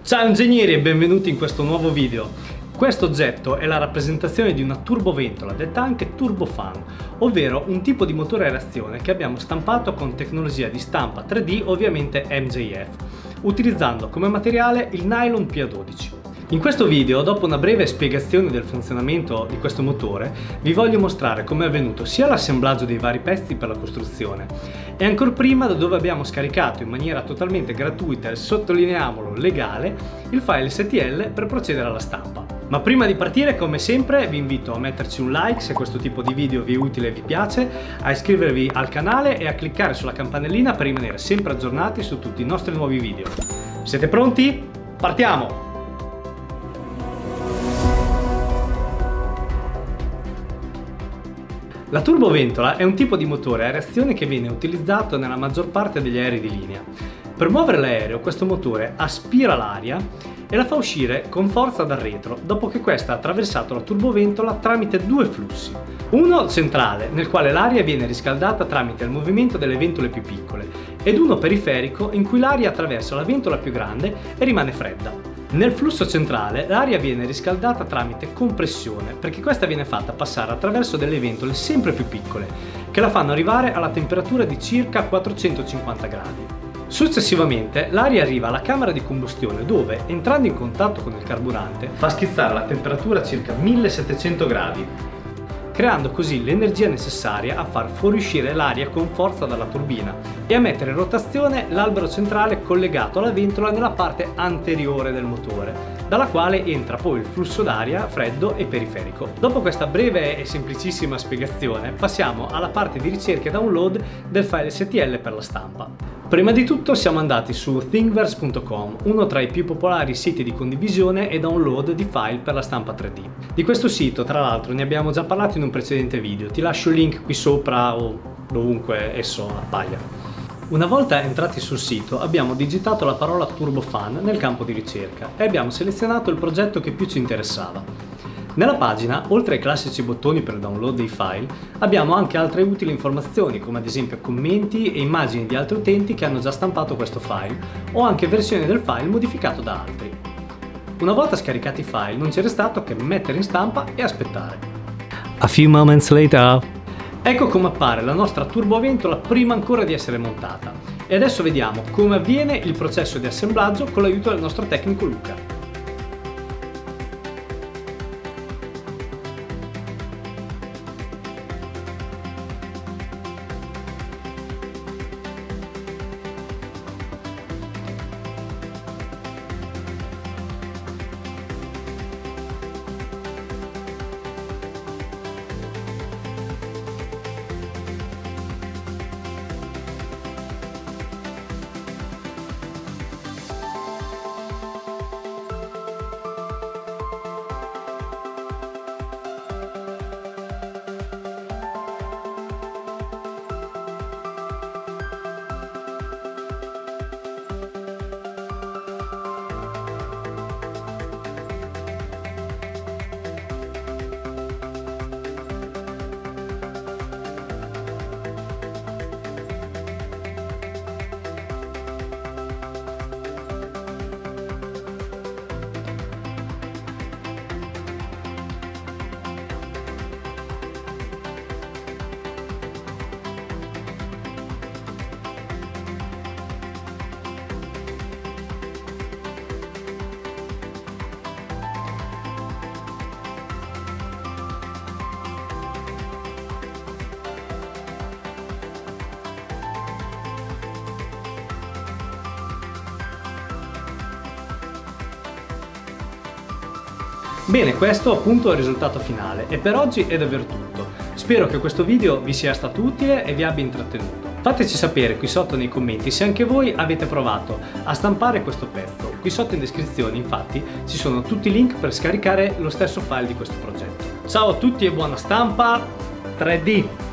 Ciao ingegneri e benvenuti in questo nuovo video. Questo oggetto è la rappresentazione di una turboventola, detta anche turbofan, ovvero un tipo di motore a reazione che abbiamo stampato con tecnologia di stampa 3D, ovviamente MJF, utilizzando come materiale il nylon PA12. In questo video, dopo una breve spiegazione del funzionamento di questo motore, vi voglio mostrare come è avvenuto sia l'assemblaggio dei vari pezzi per la costruzione e ancora prima da dove abbiamo scaricato in maniera totalmente gratuita e, sottolineiamolo, legale, il file STL per procedere alla stampa. Ma prima di partire, come sempre, vi invito a metterci un like se questo tipo di video vi è utile e vi piace, a iscrivervi al canale e a cliccare sulla campanellina per rimanere sempre aggiornati su tutti i nostri nuovi video. Siete pronti? Partiamo! La turboventola è un tipo di motore a reazione che viene utilizzato nella maggior parte degli aerei di linea. Per muovere l'aereo, questo motore aspira l'aria e la fa uscire con forza dal retro, dopo che questa ha attraversato la turboventola tramite due flussi. Uno centrale, nel quale l'aria viene riscaldata tramite il movimento delle ventole più piccole, ed uno periferico, in cui l'aria attraversa la ventola più grande e rimane fredda. Nel flusso centrale l'aria viene riscaldata tramite compressione, perché questa viene fatta passare attraverso delle ventole sempre più piccole, che la fanno arrivare alla temperatura di circa 450 gradi. Successivamente l'aria arriva alla camera di combustione dove, entrando in contatto con il carburante, fa schizzare la temperatura a circa 1700 gradi, creando così l'energia necessaria a far fuoriuscire l'aria con forza dalla turbina e a mettere in rotazione l'albero centrale collegato alla ventola nella parte anteriore del motore, dalla quale entra poi il flusso d'aria freddo e periferico. Dopo questa breve e semplicissima spiegazione, passiamo alla parte di ricerca e download del file STL per la stampa. Prima di tutto siamo andati su Thingiverse.com, uno tra i più popolari siti di condivisione e download di file per la stampa 3D. Di questo sito, tra l'altro, ne abbiamo già parlato in un precedente video, ti lascio il link qui sopra o dovunque esso appaia. Una volta entrati sul sito abbiamo digitato la parola turbofan nel campo di ricerca e abbiamo selezionato il progetto che più ci interessava. Nella pagina, oltre ai classici bottoni per il download dei file, abbiamo anche altre utili informazioni come ad esempio commenti e immagini di altri utenti che hanno già stampato questo file o anche versioni del file modificato da altri. Una volta scaricati i file non ci è restato che mettere in stampa e aspettare. A few moments later. Ecco come appare la nostra turboventola prima ancora di essere montata e adesso vediamo come avviene il processo di assemblaggio con l'aiuto del nostro tecnico Luca. Bene, questo appunto è il risultato finale e per oggi è davvero tutto. Spero che questo video vi sia stato utile e vi abbia intrattenuto. Fateci sapere qui sotto nei commenti se anche voi avete provato a stampare questo pezzo. Qui sotto in descrizione infatti ci sono tutti i link per scaricare lo stesso file di questo progetto. Ciao a tutti e buona stampa 3D!